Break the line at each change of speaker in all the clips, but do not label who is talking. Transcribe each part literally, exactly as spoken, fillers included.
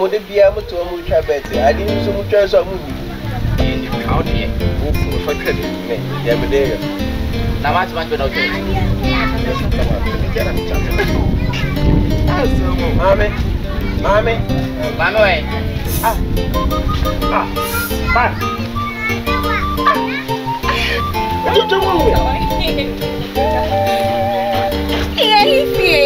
the beer to a much better. I didn't so much as a movie. Out here, for credit, the other day. Now, much much better. Mommy, mommy, mommy, ah, ah, ah. What you doing?
Ahenfie.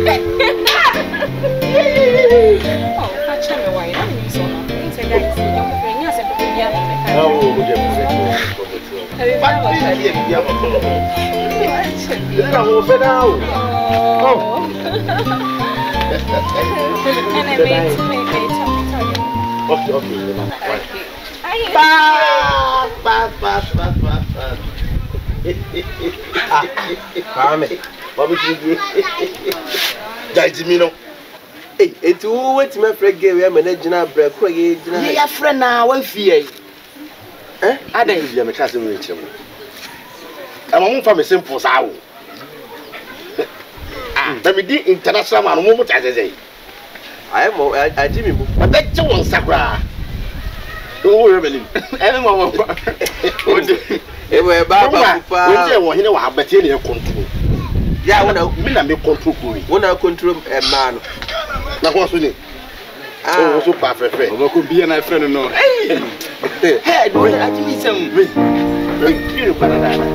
Oh, catch me why? I'm so happy. It's a guy. You're saying you're saying
Oh, we just Oh.
And I made me
Okay, okay.
Bye.
Bye, bye, bye, bye, bye. Kwame, what would you do? Jajimino. Hey, it's all wait to my friend gave him an engine up, break, crazy. Yeah, friend now, one fear. Eh? I didn't be a cousin with him. I'm from a simple sound. Let me do international man, moment as I say. I am more, I Jimmy, but that's one Sakra. Don't worry, anyone. It were Baba, you know, how better control. Yeah, when I make control, when I control a man. Now, what's with it? Ah, so perfect. What could be a friend? No, hey, hey, do I need some beautiful?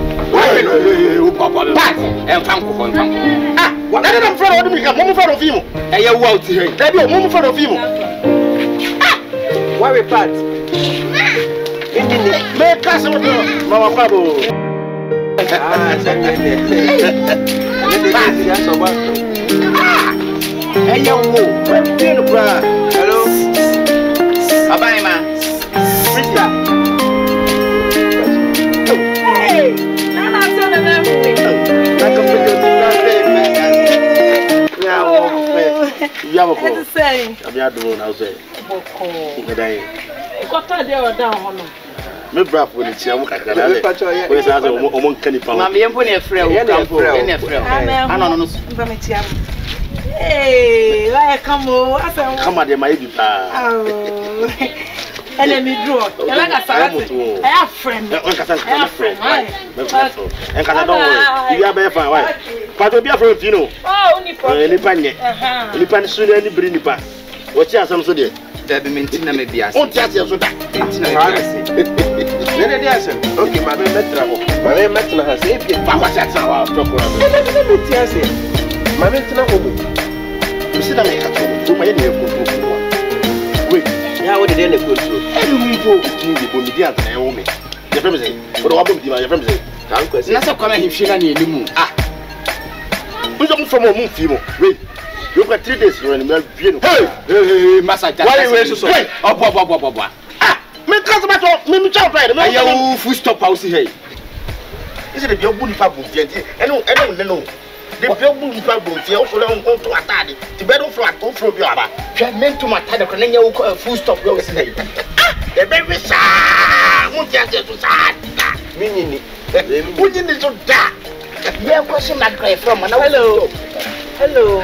And thank you. Ah, what I'm in front of me, I'm in front of you. And you're out here. Maybe I'm in front of you. Ah, why we part? Make us Mama Pabo. Ah, hey, young mo, hello. Bye, man. Hey, I'm not telling them. You have a call. I'm not doing I'll say. Got there down. Me brap when it's young. Where's the woman can you find? I'm young when you're free. You're free. I don't know. Hey, why come on? Come on, there might be bad. Oh, and let me draw. I have friends. I have friends. And can I don't you are very fine. Why? But be a friend, you know. Oh, only for any pan. Any pan soon, any bring it back. What's your some so dear? That be maintained, maybe. I won't just so that. Okay, my metro. My metro has saved it. Papa, that's our program. My metro. You see that I have to my name. Wait, now what did they go through? And go to the Bomidia and Naomi. The family say, what do I do? My family say, that's a comment if she any moon. Ah, who's up from a moon female? Wait, you've got three days running. Hey, hey, Master, why are you so? Hey, oh, Bob, Bob, Bob. Ah, me customer, me child, right? I full stop house here. Is it your booty fabric? I know, I don't know. The people who are going to attack the bedroom flat from your other. Meant to my time, a full stop. The baby, sir, won't just to sad. Meaning, wouldn't it so dark? You have question that cry from an hello. Hello.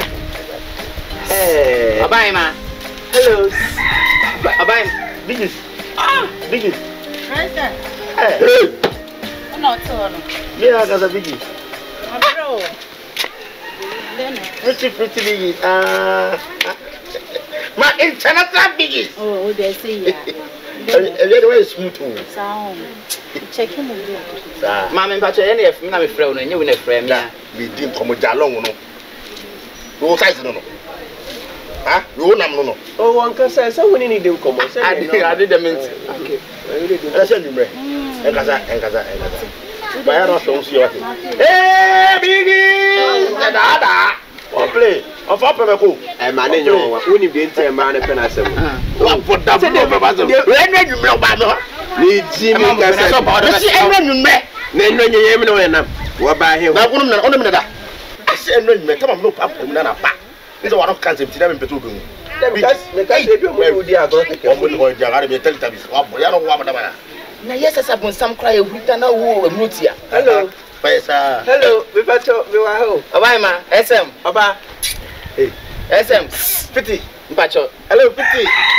Hey, bye, ma. Hello. Bye, biggest. Ah, biggest. Hey, I'm not so. Yeah, that's a biggie. Pretty, pretty biggie. Ah, my international biggie. Oh, they say, yeah. A little way smooth. Sound. Check him. Mamma, but any of me, I'm a friend, and you in a friend. We didn't come with Jalong. No size, no. Ah, you know, no. Oh, one can say so. We need to come. I did the mint. Okay. I said, you may. And Gaza, and Gaza, and Gaza. But I don't show you. Hey, biggie! Dada! Or play. Of up a cool. And man, you only be in ten man. Can I say? What for that? When you know about it, Jimmy, you met. Then when you know enough. What by him? I wouldn't know that. I said, no, you come on, look up and none. It's one of cancer. Never been to do. Because if you will be a good one, you are a tell them. Yes, I have some cry. We can now move here. Hello. Hello. We better we are home. Bye, ma. S M. Baba. Hey. S M. Pity. Hello, Pity.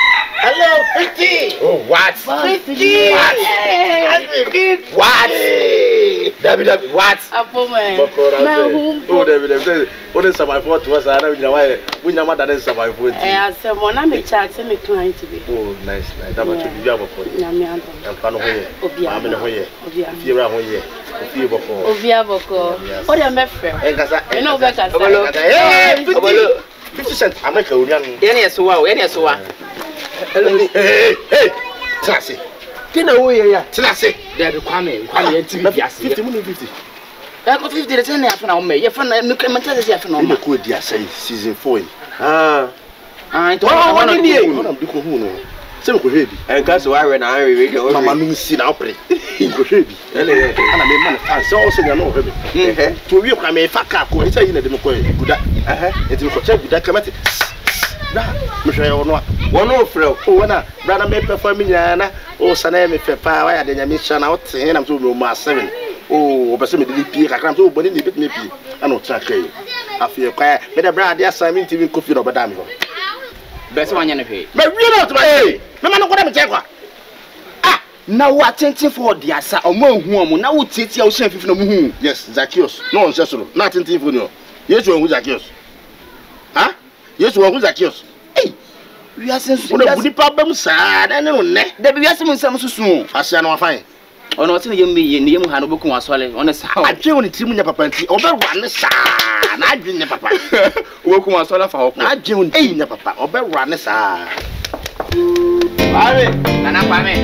Hello, fifty. Oh, what? fifty. What? What? David, David, what?
Apo man.
Oh, David, David. What is my fault was I know why we know that is my fault.
Eh, say mo na me chat me client be.
Oh, nice, nice. That much you have for.
Na me anto.
And fan hoye.
Obi
am na hoye.
Obi am.
Fiera hoye. Obi boko.
Obi aboko. O de me frɛ.
En kasa.
Me no be kasa.
Eh, fifty. fifty cents. Ameka onian.
Ye na so wa, ye na so wa.
Hey, hey, hey. Trasi.
Kina wo ye ya?
Trasi.
There be Kwame, Kwame enti bi ase.
fifty money fifty.
Eh, ko fifty de ten afa na wo me. Ye fa na me kementa se afa na wo
Me
me.
ko di asai season four.
Ah. Ah, ito
Oh,
wa na
ni
ni.
e. Na ko hu no. Se ko hedi.
En ka so wa we na we we.
Mama no si na opre. Ko hedi.
Ele.
Ana me man fan so so nya no hedi.
Eh.
To wi kwa me fa ka ko. Ita yi na de me ko guda. Eh eh. Eti ko che guda kamati. Bra, me hwe wo no.
Wo no frɛ.
O wana, bra na me perform nya na. O sana me fe pa wa ya de nya me sha na o te na so me ma seven. O, o pese me de pie kakra so boni ni bit me pie. Ana o tra kai. Afie kwa me de bra de assignment T V coffee no bada me ho.
Bese wanya ne hwe.
Me wi na to ba eh. Me ma no ko de me che kwa.
Ah, na wo atenten for de asa omo ehu omo na wo tietia wo hye fifi no mu hu.
Yes, Zacchaeus. No on sesoro. Na atenten for no. Yesu on Zacchaeus. Ha? Yesu on Zacchaeus.
Eh. Wi ase nsu.
Una budi pa bam sa na ne no ne.
Da bi wi ase mu nsam susu.
Asia na wa fine.
Ono wate ne yem ye ne yem ha no boku asole. Ono sa.
Adwe woni tiri mu nya papa nti. Obe wa ne sa. Na adwe nya papa.
Wo ku asole fa hokko.
Na adwe woni tiri nya papa. Obe wa ne sa.
Kwame, nana Kwame.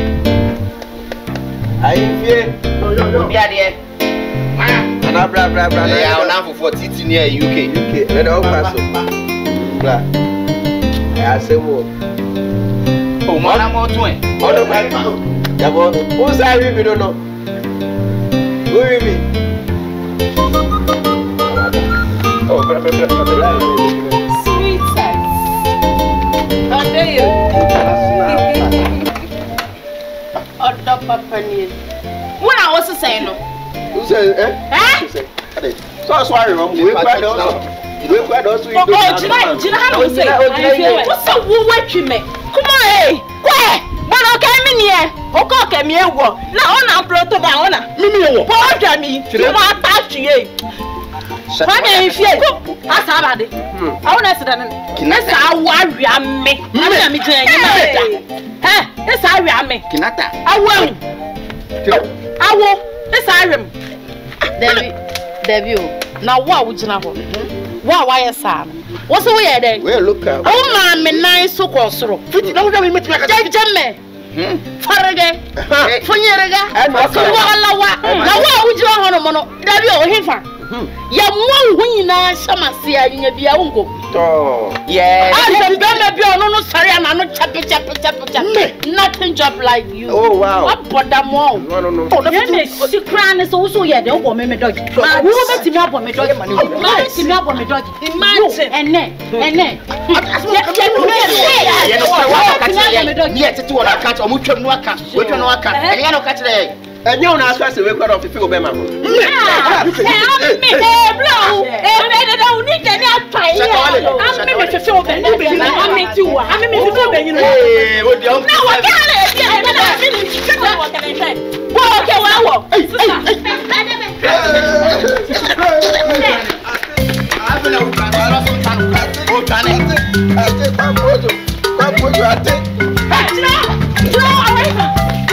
Ahenfie.
Yo yo yo.
Bi ade. Maya. Nana bra bra bra. Ya ona fofo titi ne U K. U K. Le do kwa so. Bra. Ya se wo. O mo na mo tun e. O do kwa. Ya bo. O sa wi mi no no. O wi mi. Oh, bra bra bra bra.
Sweet sex. How dare you? Odo papa ni. When I was saying no.
Who say eh?
Eh?
So so are you? We kwa do so. We kwa do so.
Oh, jina jina ha no say. What's up wo watch me? Come on eh. Kwa. Bono ka mi ni e. O ko ka mi ewo. Na o na proto ba o na. Mi mi ewo. Po ja mi. Mo attach ye. Kwame Ahenfie. Asa ba de. Awo na sida ne. Kinasa awo awia me. Na me mi gina ni ma da. Eh, esa awia me.
Kinata.
Awo. Awo, esa awia me. Debi, Debi o. Na wo a wo gina ho. Wo a wa yesa no. Wo so wo ye den.
We look up.
O ma me nan so ko soro.
Fiti na wo ga me metima ka.
Jejeme. Hmm. Farage. Funyerega. So wo ala wa. Na wo a wo gina ho no mo no. Debi o hefa. Ya mo wo nyina shamase anya bia wo ngo.
To.
Yeah.
I said, "Don't be on no sorry, I'm not chappy, chappy, chappy, chappy. Nothing job like you."
Oh wow.
What bother more?
No no no.
Oh, the she crying is also here. They go me dog. Who bet me up on me dog? Who bet me up on me dog? Imagine. And then, and then.
Yeah, no, what catch? Yeah, to what I catch. Omu twem no aka. We twem no aka. And you no catch there. And you na ask we kwara of fi obema mo.
Ah, eh, me eh blow. Eh, me dey don't need any atwa here. I'm me me fi obema. I'm me too. I'm me fi obema.
Eh, what the
na wa ka na e bia me na me ni ka na wa ka na say. Wo okay wa wo.
I been a I some time. O tane.
I take one photo. One photo I take.
Hey, no. No, away from.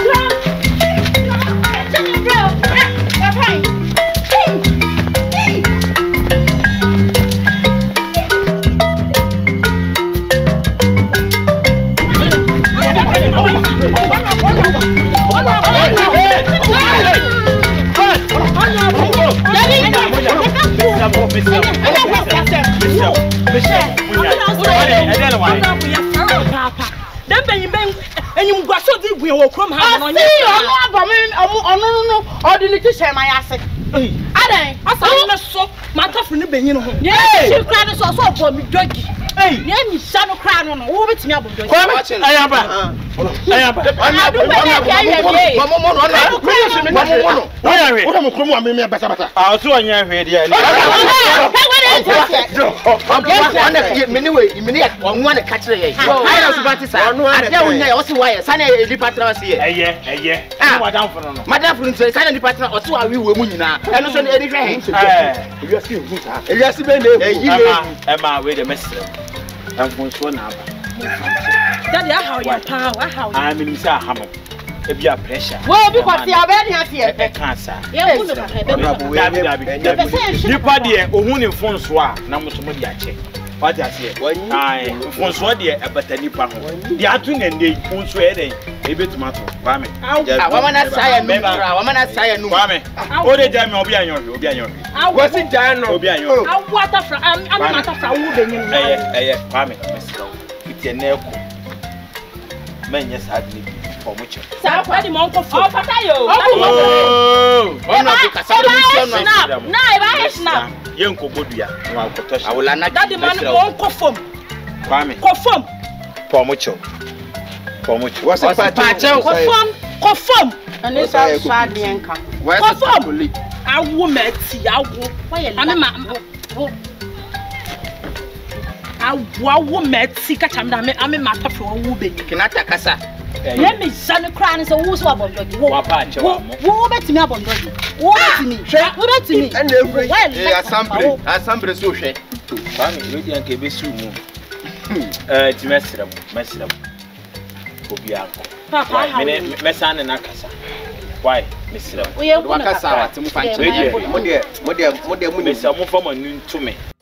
Enyum gwa so di gwe wo krom ha no nya.
Ono aba me ono no no odility share my ase. Adan,
asa me so ma tafru ne benyin ho.
Yeah, she cry no so so for me dogi. Eh, ye mi sha no cry no no. Wo betimi abo dogi.
Ayaba. Ayaba.
Mama mo no na. Mama mo no. Wo ya hwe. Wo na mo krom wa me me bata bata.
Ah, so anya hwe dia.
mini way, mini one one catch the I was about to say, I don't know why, Sunday, the partner was here. Eh, eh, eh, Madame for Madame for the Sunday partner, or two are we women now, and also Eddie Hanks. You are still good, you are still Emma, wait a message. I'm from Swana.
Daddy, how you power? How
I'm in Sahammer. If you are pressure,
well, because you are very happy.
Cancer.
Yes,
you party a woman in François, Namusumia check. What I say, I François, dear, a better nipper. The Atun and they won't swear a bit tomato. Kwame, I want to say, I remember, I want to say, I know, Kwame. All the time, I'll be on your, you'll be on your. I wasn't done, I'll be on your. I want to from, I'm not a from woman. Kwame, it's a nail. Men, yes, I did.
Somebody monk of oh, Patayo.
Oh,
now, now,
young Kobodia. I will not
that the man won't conform.
Kwame,
conform.
Pomucho. Pomucho.
What's a
Pacho? Conform, conform.
And it's a sad yanka.
Conform. I will met see. I will. I mean, I will met see. I'm a matter for a woman.
Cannot casa.
Let me send a crown so who's what about you? What about me about you? What to me? What to me?
And every
well, assembly, assembly so share. Kwame, you don't give me soon. Uh, it's messed up, messed up. Obiako. Papa, Messan and Akasa. Why, Mister? We are one of us. I'm fine. What dear, what dear, what dear, what dear, what dear, what dear, what dear,